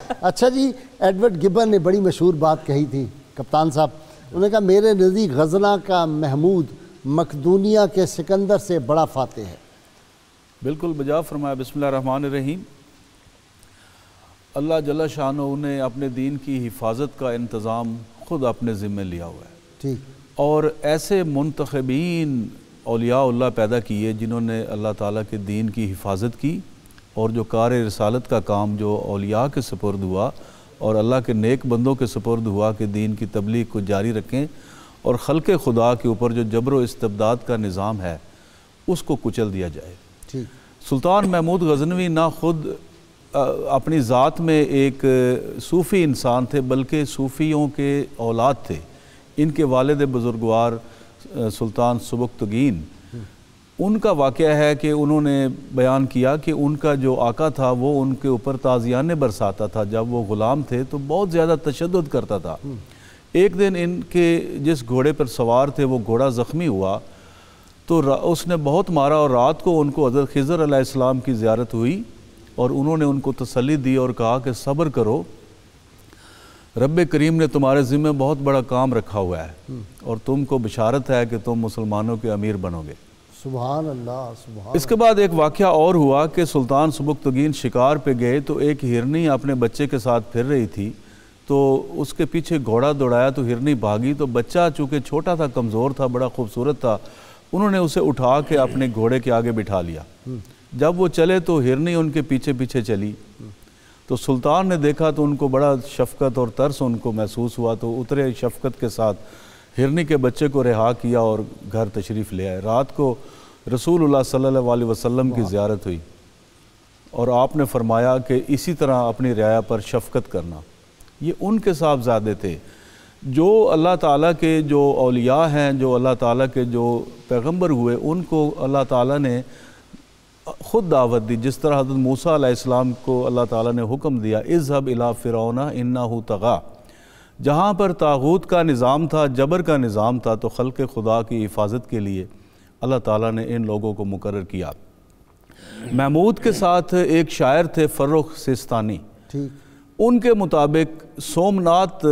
اچھا جی، ایڈورڈ گبن نے بڑی مشہور بات کہی تھی کپتان صاحب، انہوں نے کہا میرے نزدیک غزنہ کا محمود مقدونیہ کے سکندر سے بڑا فاتح ہے۔ بالکل بجا فرمایا۔ بسم اللہ الرحمن الرحیم۔ اللہ جل شانہ نے اپنے دین کی حفاظت کا انتظام خود اپنے ذمہ لیا ہوا ہے، ٹھیک، اور ایسے منتخبین اولیاء اللہ پیدا کیے جنہوں نے اللہ تعالیٰ کے دین کی حفاظت کی، اور جو کار رسالت کا کام جو اولیاء کے سپرد ہوا اور اللہ کے نیک بندوں کے سپرد ہوا کہ دین کی تبلیغ کو جاری رکھیں اور خلق خدا کے اوپر جو جبر و استبداد کا نظام ہے اس کو کچل دیا جائے۔ ٹھیک، سلطان محمود غزنوی نہ خود اپنی ذات میں ایک صوفی انسان تھے بلکہ صوفیوں کے اولاد تھے۔ ان کے والد بزرگوار سلطان سبکتگین، ان کا واقعہ ہے کہ انہوں نے بیان کیا کہ ان کا جو آقا تھا وہ ان کے اوپر تازیانے برساتا تھا۔ جب وہ غلام تھے تو بہت زیادہ تشدد کرتا تھا۔ ایک دن ان کے جس گھوڑے پر سوار تھے وہ گھوڑا زخمی ہوا تو اس نے بہت مارا، اور رات کو ان کو حضرت خضر علیہ السلام کی زیارت ہوئی اور انہوں نے ان کو تسلی دی اور کہا کہ صبر کرو، رب کریم نے تمہارے ذمہ بہت بڑا کام رکھا ہوا ہے اور تم کو بشارت ہے کہ تم مسلمانوں کے امیر بنو گے۔ سبحان اللہ، سبحان۔ اس کے بعد ایک واقعہ اور ہوا کہ سلطان سبکتگین شکار پہ گئے تو ایک ہرنی اپنے بچے کے ساتھ پھر رہی تھی، تو اس کے پیچھے گھوڑا دوڑایا تو ہرنی بھاگی، تو بچہ چونکہ چھوٹا تھا، کمزور تھا، بڑا خوبصورت تھا، انہوں نے اسے اٹھا کے اپنے گھوڑے کے آگے بٹھا لیا۔ جب وہ چلے تو ہرنی ان کے پیچھے پیچھے چلی، تو سلطان نے دیکھا تو ان کو بڑا شفقت اور ترس ان کو محسوس ہوا، تو اترے شفقت کے ساتھ ہرنی کے بچے کو رہا کیا اور گھر تشریف لے آئے۔ رات کو رسول اللہ صلی اللہ علیہ وسلم کی زیارت ہوئی اور آپ نے فرمایا کہ اسی طرح اپنی رعایا پر شفقت کرنا۔ یہ ان کے صاحبزادے تھے جو اللہ تعالیٰ کے جو اولیاء ہیں، جو اللہ تعالیٰ کے جو پیغمبر ہوئے، ان کو اللہ تعالیٰ نے خود دعوت دی، جس طرح حضرت موسیٰ علیہ السلام کو اللہ تعالیٰ نے حکم دیا اذهب الى فرعون انه طغى۔ جہاں پر طاغوت کا نظام تھا، جبر کا نظام تھا، تو خلق خدا کی حفاظت کے لیے اللہ تعالیٰ نے ان لوگوں کو مقرر کیا۔ محمود کے ساتھ ایک شاعر تھے فرخ سیستانی، ان کے مطابق سومنات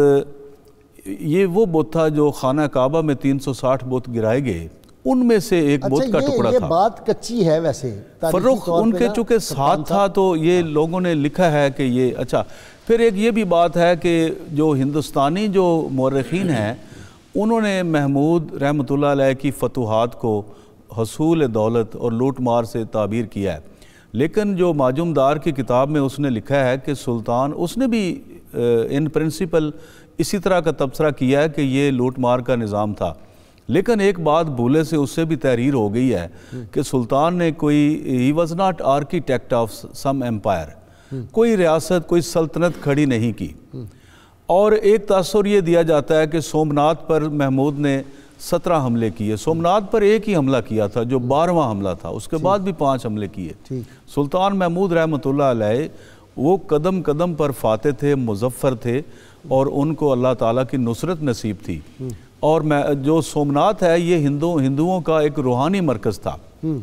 یہ وہ بت تھا جو خانہ کعبہ میں 360 بت گرائے گئے، ان میں سے ایک بت کا ٹکڑا تھا۔ یہ بات کچی ہے ویسے، فرخ ان کے چونکہ ساتھ تھا تو یہ لوگوں نے لکھا ہے کہ یہ اچھا۔ پھر ایک یہ بھی بات ہے کہ جو ہندوستانی جو مورخین ہیں انہوں نے محمود رحمۃ اللہ علیہ کی فتوحات کو حصول دولت اور لوٹ مار سے تعبیر کیا ہے، لیکن جو ماجم دار کی کتاب میں اس نے لکھا ہے کہ سلطان، اس نے بھی ان پرنسپل اسی طرح کا تبصرہ کیا ہے کہ یہ لوٹ مار کا نظام تھا، لیکن ایک بات بھولے سے اس سے بھی تحریر ہو گئی ہے کہ سلطان نے he was not architect of some empire, کوئی ریاست، کوئی سلطنت کھڑی نہیں کی۔ اور ایک تاثر یہ دیا جاتا ہے کہ سومنات پر محمود نے 17 حملے کیے، سومنات پر ایک ہی حملہ کیا تھا جو 12واں حملہ تھا، اس کے بعد بھی 5 حملے کیے۔ سلطان محمود رحمۃ اللہ علیہ وہ قدم قدم پر فاتح تھے، مظفر تھے، اور ان کو اللہ تعالیٰ کی نصرت نصیب تھی۔ اور جو سومنات ہے یہ ہندوؤں کا ایک روحانی مرکز تھا۔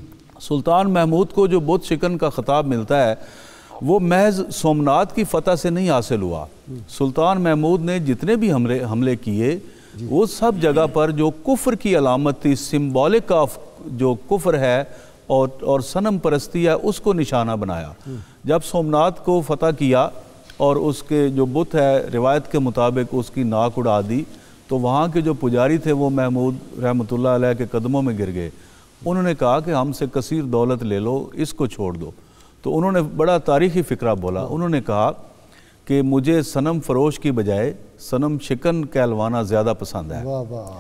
سلطان محمود کو جو بت شکن کا خطاب ملتا ہے وہ محض سومنات کی فتح سے نہیں حاصل ہوا۔ سلطان محمود نے جتنے بھی حملے کیے وہ سب جگہ پر جو کفر کی علامت تھی، سمبولک آف جو کفر ہے اور صنم پرستی ہے، اس کو نشانہ بنایا۔ جب سومنات کو فتح کیا اور اس کے جو بت ہے روایت کے مطابق اس کی ناک اڑا دی، تو وہاں کے جو پجاری تھے وہ محمود رحمۃ اللہ علیہ کے قدموں میں گر گئے۔ انہوں نے کہا کہ ہم سے کثیر دولت لے لو، اس کو چھوڑ دو۔ تو انہوں نے بڑا تاریخی فکرہ بولا، انہوں نے کہا کہ مجھے صنم فروش کی بجائے صنم شکن کہلوانا زیادہ پسند ہے۔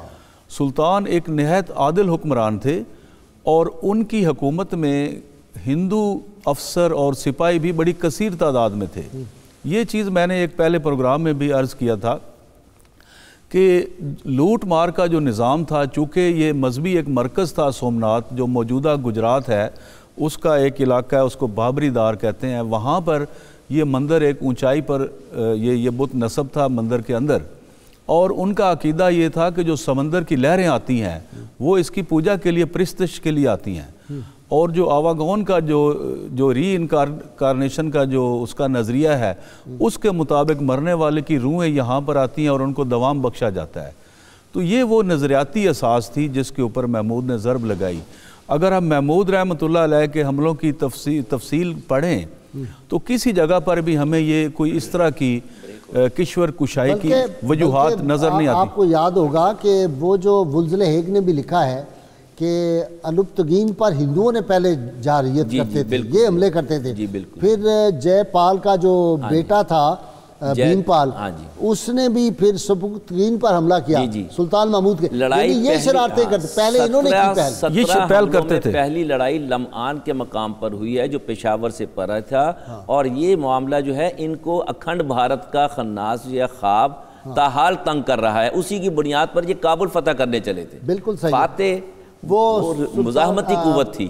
سلطان ایک نہایت عادل حکمران تھے اور ان کی حکومت میں ہندو افسر اور سپاہی بھی بڑی کثیر تعداد میں تھے۔ یہ چیز میں نے ایک پہلے پروگرام میں بھی عرض کیا تھا کہ لوٹ مار کا جو نظام تھا، چونکہ یہ مذہبی ایک مرکز تھا سومنات جو موجودہ گجرات ہے، اس کا ایک علاقہ ہے، اس کو بابری دار کہتے ہیں، وہاں پر یہ مندر ایک اونچائی پر یہ بت نصب تھا مندر کے اندر، اور ان کا عقیدہ یہ تھا کہ جو سمندر کی لہریں آتی ہیں وہ اس کی پوجا کے لیے، پرستش کے لیے آتی ہیں، اور جو آواگون کا جو ری انکارنیشن کا جو اس کا نظریہ ہے اس کے مطابق مرنے والے کی روحیں یہاں پر آتی ہیں اور ان کو دوام بخشا جاتا ہے. تو یہ وہ نظریاتی اساس تھی جس کے اوپر محمود نے ضرب لگائی. اگر ہم محمود رحمۃ اللہ علیہ کے حملوں کی تفصیل پڑھیں تو کسی جگہ پر بھی ہمیں یہ کوئی اس طرح کی کشور کشائی کی وجوہات نظر نہیں آتی. آپ کو یاد ہوگا کہ وہ جو ولزلے ہیگ نے بھی لکھا ہے کہ الپتگین پر ہندوؤں نے پہلے جارحیت کرتے تھے، یہ حملے کرتے تھے. پھر جے پال کا جو بیٹا تھا بھیم پال، اس نے بھی پھر سبکتگین پر حملہ کیا سلطان محمود کے. یہ شرارتیں کرتے پہلے انہوں نے کی پہل کرتے تھے. پہلی لڑائی لمعان کے مقام پر ہوئی ہے جو پشاور سے پرا تھا، اور یہ معاملہ جو ہے ان کو اکھنڈ بھارت کا خناس یا خواب تاحال تنگ کر رہا ہے. اسی کی بنیاد پر یہ کابل فتح کرنے چلے تھے. بالکل صحیح. فاتح وہ مزاحمتی قوت تھی.